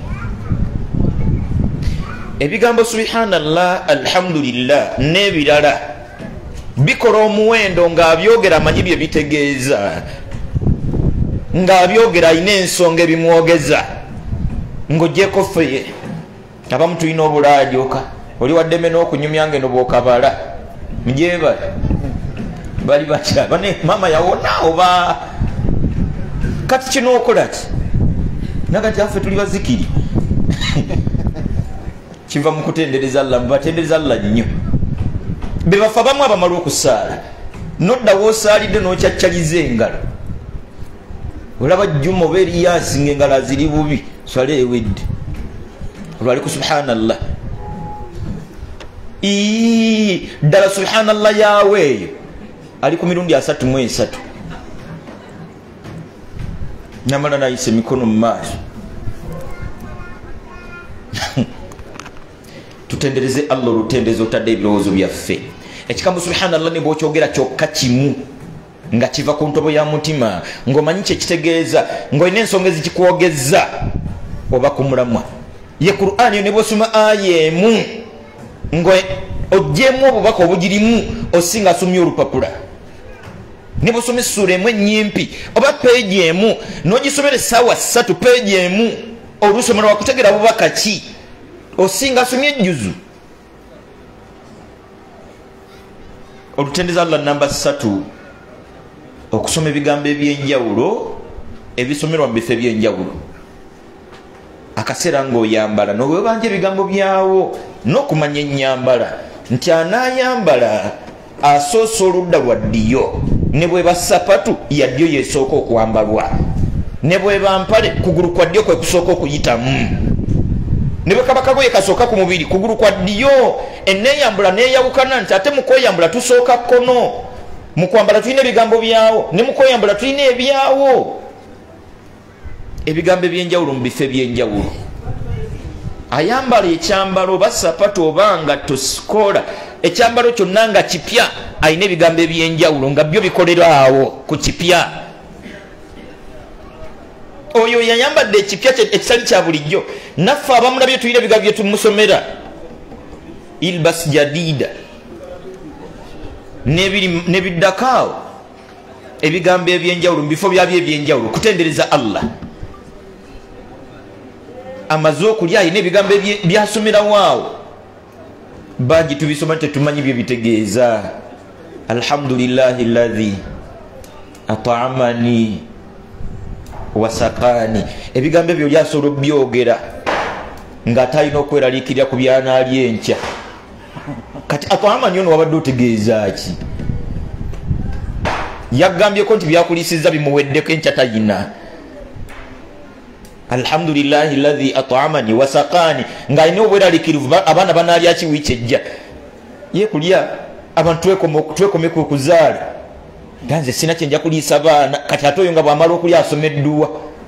Ebigambo subhanallah, alhamdulillah n'ebirala bikola omuwendo ng'abyogera amanyi bye bitegeeza, ng'abyogera alina ensonga ebimwogeza, ng'ogyeko feye abamu tulina obulaajoka oli waddeme n'okunyumya ngeno bw'okabala mujebale bali batya bane mama yawona oba kati kino okola ki naga nti affe tuli bazikiri kiva mu kutendereza Allah, mubatendereza Allah nnyo. Be bafa bamu abamala okusaala nodda woosaalidde n'okyaccaliza engalo, olaba Juma oba Eriyasi ng'engalo aziri bubi, swala ewedde olwali ku subhanallah. Ddala subhanallah yaawe eyo ali ku mirundi 33 namala nayise emikono mu maaso. Tutendereze Allah olutendezo otadde ebirowoozo byaffe. Ekigambo subhanallah ne bw'okyogera kyokka kimu nga kiva ku ntobo ya mutima, ng'omanyi kyekitegeeza, ng'olina ensonga ezikikuwogeza oba ku mulamwa. Ye Qur'ani yo ne bw'osoma aya emu ng'oggyemu obubaka obugirimu osinga asomye olupapula. Ne bw'osoma essula emu ennyimpi oba peegi emu n'ogisomera essaawa 3 peegi emu, olusomero wakutegera bubaka ki osinga asomye ejjuzu. Olutendeza Allah namba 3, okusoma ebigambo ebyenjawulo ebisomerwa mu bifo ebyenjawulo. Akaseera ng'oyambala n'owebanja ebigambo byawo n'okumanya ennyambala nti anaayambala asoosa oludda lwa ddyo, ne bweba sapatu ya ddyo yeesooka okwambalwa, ne bweba mpale kugulu kwa ddyo kwe kusooka okuyitamu, ne bwe kaba kagoye kasooka ku mubiri kugulu kwa ddyo. Enneeyambula neeyawukana nti ate mu kweyambula tusooka kkono, mu kwambala tulina ebigambo byawo, ne mu kweyambula tulina ebyawo. Ebigambo ebyenjawulo mu bifo ebyenjawulo. Ayambala ekyambalo oba sapatu oba nga tosikola, ekyambalo kyonna nga kipya, alina ebigambo ebyenjawulo nga byo bikolera awo ku kipya. Oyo yayambadde ekipya ekitali kya bulijjo, naffe abamulabye tulina ebigambo bye tumusomera ilbas jadida nebiddakaawo ebigambo ebyenjawulo mu bifo byabyo ebyenjawulo. Kutendereza Allah amaze okulya alina ebigambo byasomerawo awo, bangi tubisoma tetumanyi bye bitegeeza. Alhamdulillahi alladhi at'amani wasakani, ebigambo ebyo lyasobola obyogera ng'ate alina okweraliikirira ku byanaalya enkya. Kati at'amani ono wabadde otegeeza ki? Yagambyeko nti byakuliisizza bimuweddeko enkya tayina. Alhamdulillahi alladhi at'amani wasakani, ng'alina obweraliikirivu abaana banaalya ki wiiki ejja. Ye kulya abantu twekomeku okuzaala ganze sina kyenja kuliisa baana, kati ate oyo nga bw'amala okulya asomeddwa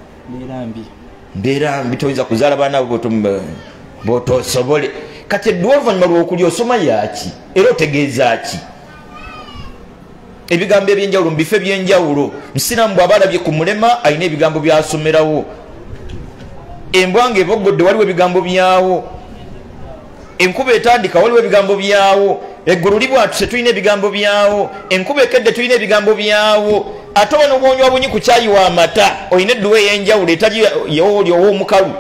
mbeera mbi toyinza kuzaala baana bw'otosobole. Kati eddwa oluvannyuma lw'okulya osoma yaki era otegeeza ki? Ebigambo ebyenjawulo mu bifo ebyenjawulo. Musiraamu bw'aba alabye ku mulema alina ebigambo by'asomerawo. Embwa ng'eboggodde waliwo ebigambo byawo, enkuba etandika waliwo ebigambo byawo, eggulu libwatuse tulina ebigambo byawo, enkuba ekedde tulina ebigambo byawo. Ate wano bwonywa bunyi ku kyayi wa mata olina edduwa ey'enjawulo etali yooli ow'omukalu.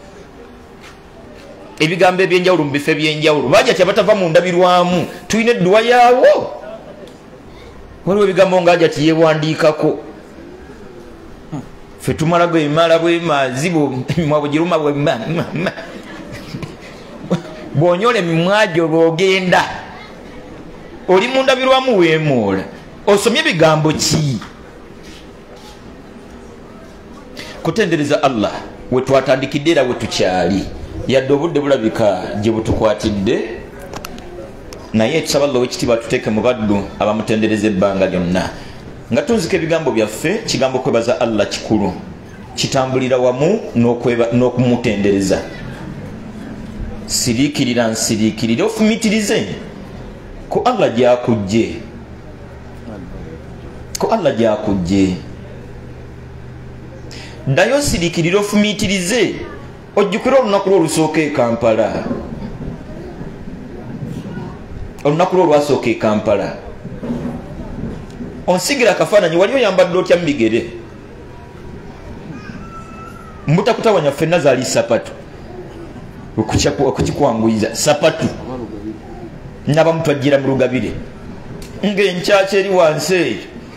Ebigambo ebyenjawulo mu bifo ebyenjawulo. Bajja ti abatava mu ndabirwamu tulina edduwa yaawo. Waliwo ebigambo ng'ajja ti yeewandiikako. Ffe tumalago ebimala bw'emaazi emimwa bwegiruma bw'onyola emimwa gyo lw'ogenda oli mu ndabirwamu weemoola. Osomye ebigambo ki? Kutendereza Allah we twatandikidde era we tukyali, yadde obudde bulabika gye butukwatidde, naye tusaba Allah w'ekitiibwa tuteeke mu baddu abamutendereza ebbanga lyonna nga tunzika ebigambo byaffe. Kigambo kwebaza Allah kikulu, kitambulira wamu n'okumutendereza. Siriikirira nsiriikirire ofumitirize ku Allah gy'akujje, ku Allah gy'akujje. Ddayo siriikirire ofumitirize ojjukire olunaku lwo olusooka e Kampala, olunaku lwo olwasooka e Kampala onsigira akafaananyi wali oyambadde otya mu bigere mbutakutawanya ffenna zaali sapatu okukikwanguyiza sapatu nabamu twajjira mu lugabire ng'enkyakya eri wansi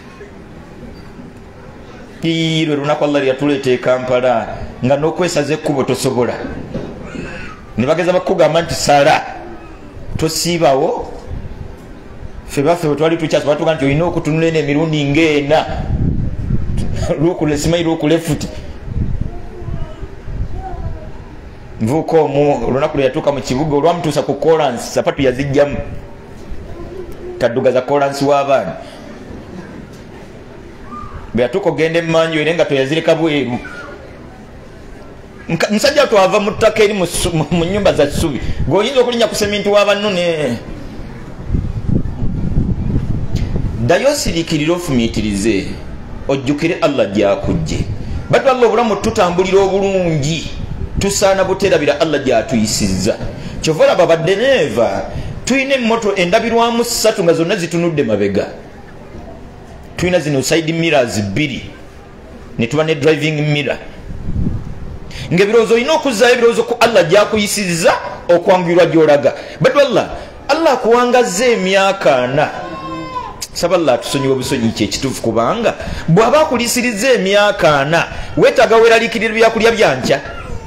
eyo lwe lunaku Allah lyatuleeta e Kampala nga n'okwesaza ekkubo tosobola ne bageza bakugamba nti sala tosiibawo ffe baffe bwe twali tukyasa batuga nti olina okutunula eno emirundi ng'ena lwokule simanyi lwokule futi nvuuka omu olunaku lwe yatuuka mu kibuga olwamutuusa ku kolansi sapatu yazijjamu tadduga za kolansi w'abaana bwe yatuuka ogenda emmanju ere nga toyazireka bweru musajja twava mu ttaka eri mu nnyumba za ssubi ng'oyinza okulinnya ku seminti w'abanno ne ddayo osiriikirire ofumiitirize ojjukire Allah gy'akujje batu Allah obulamu tutambulira obulungi tusaana buterabira Allah gy'atuyisizza kyova olaba baddeneeva tuyina emmoto endabirwamu 3 nga zonna zitunudde mabega tuyina zino side mirrors 2 ne tuba ne driving mirror ng'ebirowoozo olina okuzzaayo ebirowoozo ku Allah gy'akuyisizza okwanguyirwa gy'olaga batu Allah akuwangazza emyaka 4 saba Allah atusonyiwa obusonyi kyekituufu kubanga bw'aba akulisiriza emyaka 4 weetaaga weeraliikirira byakulya byankya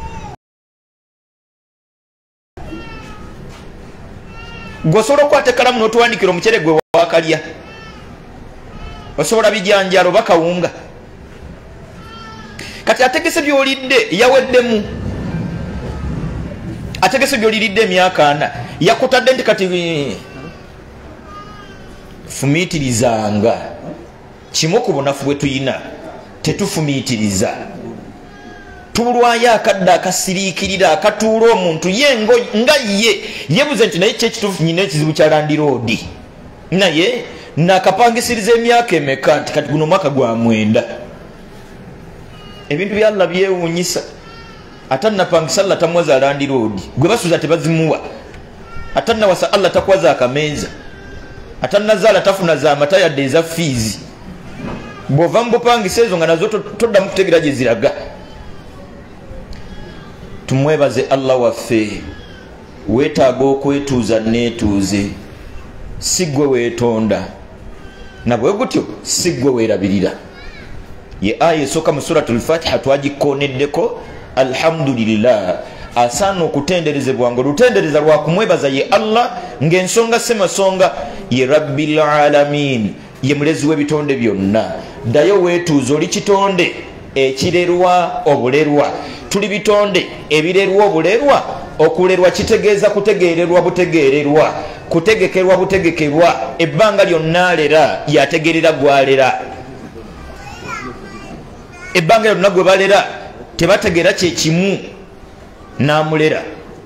gwosobola okukwata ekalamu n'otuwandikira omucere gwe wakalya osobola bijanjalo bakawunga kati ategese byolidde yaweddemu ategese byoliridde emyaka 4 yakutadde nti kati fumiitirizanga kimu ku bunafu bwe tuyina tetufumiitiriza tulwayo akadde akasiriikirira akatuula omuntu yengo nga ye yebuze nti naye kyekituufu nyina ekizibu kya landiroodi naye nakapangisiriza emyaka emeka nti kati guno mwaka gwa 9 ebintu bya Allah byewuunyisa atannapangisa Allah tamwaza landiroodi gwe basuza tebazimuwa atannawasa Allah takwaza akameeza atannazaala tafuna za mata yadde eza fiizi bw'ova mu bupangisa ezo nga nazo toddamu kutegera gye ziraga tumwebaze Allah waffe weetaaga okwetuuza neetuuze si ggwe weetonda nabwe gutyo si ggwe weerabirira ye aya esooka mu suratul Fatiha twagikooneddeko alhamdulillah asaana okutenderezebwanga olutendereza lwa kumwebaza ye Allah ng'ensonga semasonga ye rabbil alamin ye mulezi w'ebitonde byonna ddayo weetuuza oli kitonde ekirerwa obulerwa tuli bitonde ebirerwa obulerwa okulerwa kitegeeza kutegeererwa butegeererwa kutegekerwa butegekerwa ebbanga lyonna alera yategeerera gwalera ebbanga lyonna gwe balera tebategeera kyekimu namulera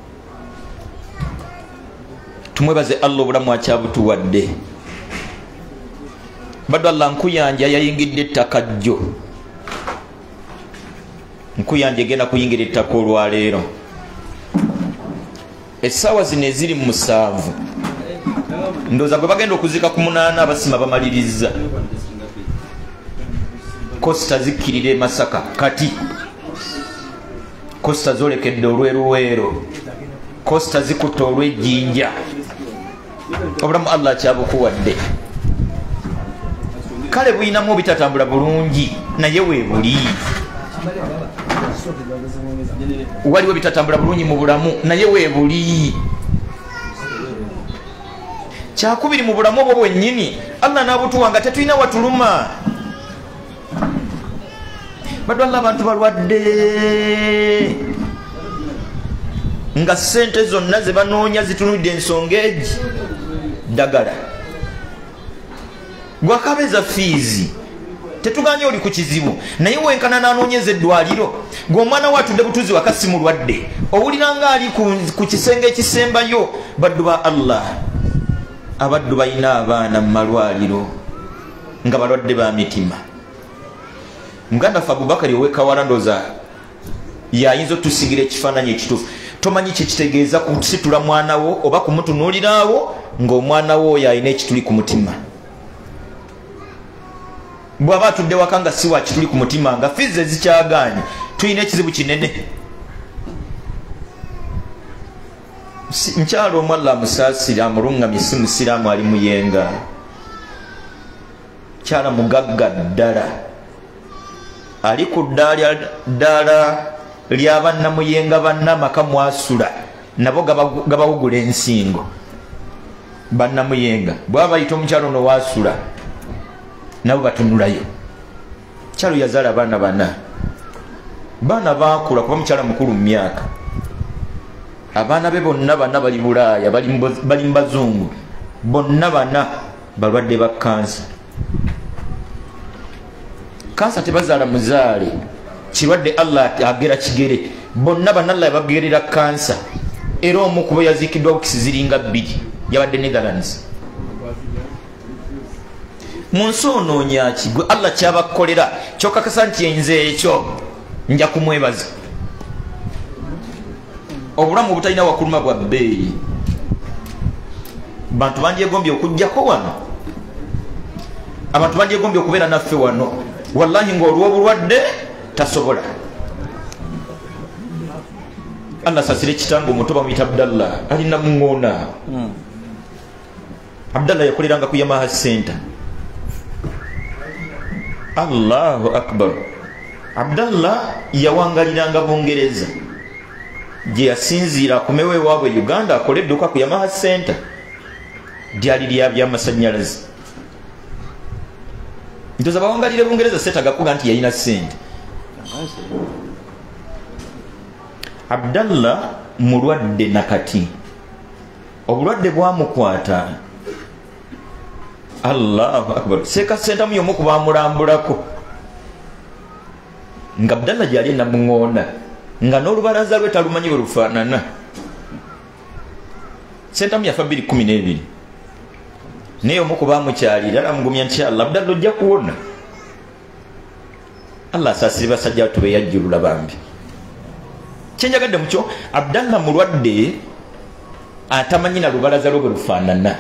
tumwebaze Allah obulamu akyabutuwadde bado Allah nkuyanja yayingidde ettaka jjo nkuyanja egenda kuyingira ettaka olwaleero essaawa zino eziri mu 7 ndowooza gwe bagenda okuzika ku 8 abasima bamaliriza kosita zikkirira e Masaka kati kosita zolekedde olw'eruweero kosita zikutta olw'ejjinja obulamu Allah kyabukuwadde kale buyinamu bitatambula bulungi naye weebuli waliwo bitatambula bulungi mu bulamu naye weebuli kyakubiri mu bulamu obwo bwennyini Allah n'abutuwanga tetulina watuluma bado Allah abantu balwadde nga sente zonna ze banoonya zitunudde ensonga egi ddagala gwakabeza fiizi tetuganye oli ku kizibu naye wenkana n'anoonyeza eddwaliro ng'omwana we atudde butuzi wakasi mulwadde owulira nga ali ku kisenge ekisembayo baddu ba Allah abaddu balina abaana mu malwaliro nga balwadde ba mitima muganda ffe Abubakari ow'ekawala ndoza yayinza otusigira ekifaananyi ekituufu tomanyi kyekitegeeza kusitula mwana wo oba kumutunuuliraawo ng'omwana wo oyo alina ekituli ku mutima bwaba atudde waka nga si wakituli ku mutima nga fize zikyaganye tulina ekizibu kinene. Nkyalo omwalla musaasira amulungamye si musiraamu ali muyenga, kyala mugagga ddala ali ku ddaala ly'abannamuyenga bannamaka mwasula nabo gabawugula ensingo. Bannamuyenga bwaba bayita omukyalo ono waasula nabo batunulayo. Kyalo yazaala abaana bana, baana baakula kuba mukyala mukulu mu myaka. Abaana be bonna bana bali Bulaaya, bali mbazungu, bonna bana balwadde ba kansa. Kansa tebazaala muzaale, kirwadde Allah agera kigere, bonna bana Allah yabagerera kansa. Era omu kubo yaziikiddwa bukisi ziringa 2 yabadde Netherlands. Munsi onoonya ki gwe Allah kyabakolera kyokakasa nti enze ekyo nja kumwebaza. Obulamu butalina wakuluma bwa bbeeyi. Bantu bandyegombye okujjako wano, abantu bandyegombye okubeera naffe wano. Wallahi ng'olw'obulwadde tasobola. Allah sasire kitango omuto bamuyita Abdallah alina muŋŋoona. Abdallah yakoleranga ku Yamaha Center. Allahu akbar. Abdallah yawangaliranga Bungereza gye yasinziira akumewe ewaabwe Uganda akole edduuka ku Yamaha Center lyali lya byamasannyalaze. Ntoza bawangalire Bungereza setagakuga nti yalina ssente. Abdallah mulwadde nakati, obulwadde bwamukwata. Allahu akbar. Seka sentamu yomu kubamulambulako nga Abdallah gyali namuŋŋoona nga n'olubalaza lwe talumanyi bwe lufaanana. Sentamu yafa 2012 naye omu kubamukyalira aramugumya nti Allah Abdallah ojja kuwona. Allah asaasire basajja batu beyajjulula bambi. Kyenjagadde mukyo Abdallah mulwadde atamanyi na lubalaza lwe bwe lufaanana.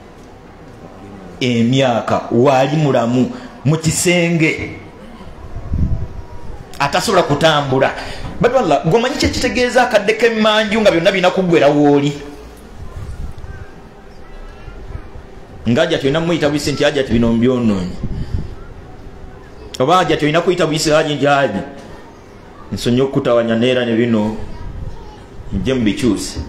Emyaka wali mulamu mu kisenge atasobola kutambula. Badwalla gomanyi kye kitegeeza akadde k'emmanju nga byonna bina kuggwera wooli. Ngaja tulina muyita buyise nti aja tubino mbyonoonyi, oba aja tulina kuyita buyise haji nti haji nsonyi okutawanya neera ne bino nje mu bikyusi.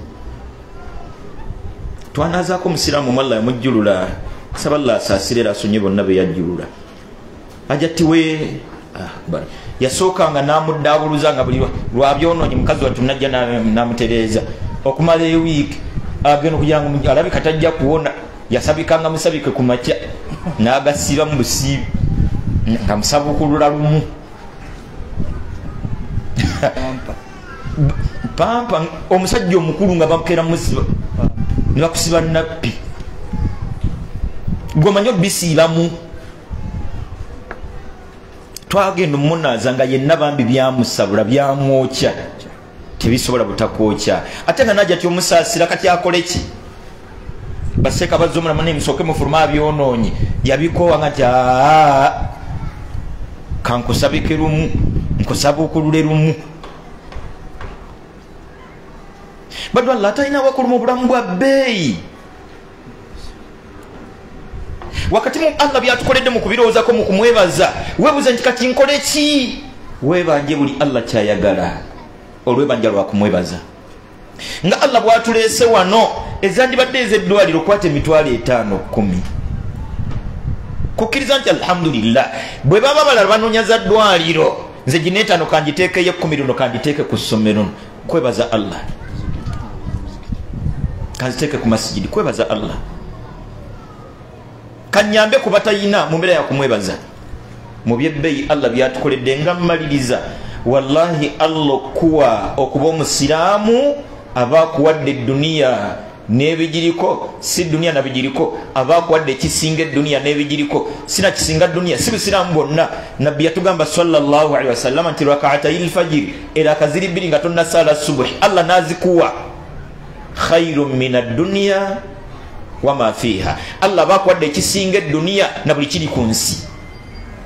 Twanazaako omusiraamu mwalla yamujjulula saba Allah asaasire era asonye bonna be yajjulula. Aja tiwe yasookanga n'amuddaabuluza nga buli lwabyonoonyi mukazi wattu najja n'amutereeza okumala ewiiki agenda okugira nga alabika tajja kuwona. Yasabikanga musabike ku makya n'agasiiba mu busiibi nga musabukulula lumu pampa omusajja omukulu nga bamukeera musiba ne bakusiba nappi gomanyo bisiibamu. Twagenda omumunaaza nga yenna bambi byamusabula byamwokya tebisobola butakwokya ate nga najja tyomusaasira kati akole ki? Baseka bazomuna mane musoke mufuruma byonoonyi yabikowa nga ja kankusabike lumu nkusabukulule lumu. Badwalla atalina wakulu mu bulamu bwa bbeeyi. Wakati mu Allah byatukoledde mu kubiroozako mu kumwebaza weebuze nti kati nkole ki? Weebanje buli Allah kyayagala olwebanja lwa kumwebaza. Nga Allah bwatuleese wano ezandibadde ez'eddwaliro kwate emitwalo 5-10 kukkiriza nti alhamdulillah bwe baba balala banoonya za ddwaliro nze gino 5 kangiteekeyo 10 luno kanditeeke ku ssomero kwebaza Allah, kanziteeke ku masijidi kwebaza Allah, kanyambe ku batayina mu mbeera ya kumwebaza mu byebbeeyi Allah byatukoledde nga mmaliriza. Wallahi Allah kuwa okuba omusiraamu abakuwadde duniya nebigiriko si duniya nabigiriko abakuwadde kisinga duniya nebigiriko sina kisinga duniya si busiraamu bonna. Nabbi yatugamba sallallahu alaihi wasallam nti rak'atayil fajr era kaziri 2 nga tonna sala subuhi Allah nazikuwa khairun minad dunya wama fiha. Allah bakuwadde kisinga duniya na buli kiri ku nsi.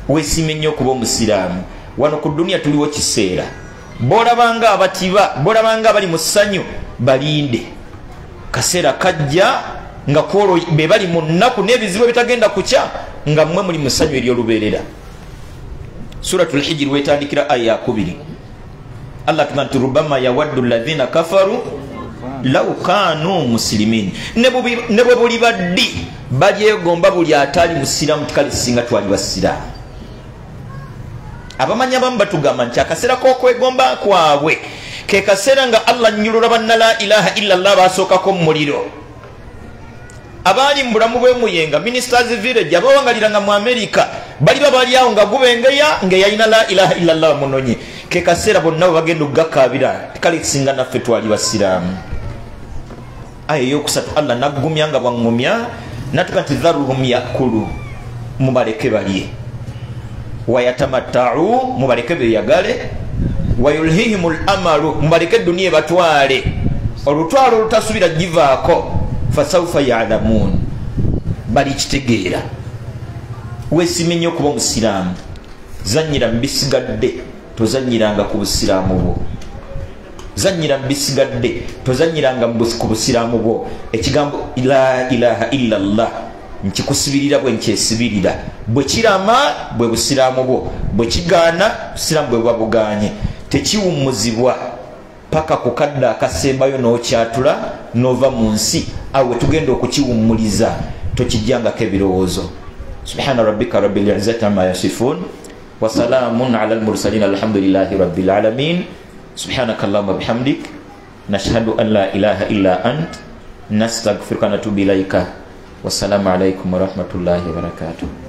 weesiime nnyo okuba omusiraamu. Wano ku dunia tuliwo kiseera, bolabanga abatiba, bolabanga abali mu ssanyu, balinde. Kaseera kajja nga kwolwo be bali mu nnaku n'ebizibu bitagenda kukya, nga mmwe muli mu ssanyu ery'olubeerera. Suratul Hijr wetandikira aya 2. Allah tugamba nti rubama yawaddu alladhina kafaru law kanu muslimin. Ne bwe buli baddi balyegomba buli atali musiraamu tikali singa twali basiraamu. Abamanyi abamu batugamba nti akaseera k'okwegomba kwabwe ke kaseera nga Allah nnyulula banna la ilaha illallah basookako mu muliro. Abaali mu bulamu bw'emuyenga Ministers Village abawangaliranga mu America baliba bali awo nga gubengeya ng'eyalina la ilaha illallah munonye. Ke kaseera bonna bwe bagenda okugakaabira tikali singa naffe twali basiraamu. Aya eyokusatu Allah naggumya nga bwaŋŋumya natuga nti dharuhum yakulu, mubaleke balye, wayatamatta'u, mubaleke beeyagale, wayulhihimul amalu, mubaleke dunia batwale olutwalo olutasubira givaako, fasawfa ya'lamun, bali kitegeera. Weesiime nnyo okuba omusiraamu, zanyira mu bisigadde, tozanyiranga ku busiraamu bwo. Zanyira mu bisigadde, tozanyiranga ku busiraamu bwo. Ekigambo la ilaha illallah nkikusibirira bwe nkyesibirira, bwe kirama bwe busiraamu bwo, bwe kigaana busiraamu bwe buba bugaanye. Tekiwummuzibwa paka ku kadde akasembayo n'okyatula n'ova mu nsi, awe tugenda okukiwummuliza tokijjangako ebirowoozo. Subhana rabbika rabbil izzati amma yasifun wa salaamun ala al-mursalin alhamdulillahi rabbil alamin. Subhanaka Allahumma bihamdik nashhadu an la ilaha illa ant nastaghfiruka wa natubu ilaika. Wassalamu alaikum warahmatullahi wabarakatuh.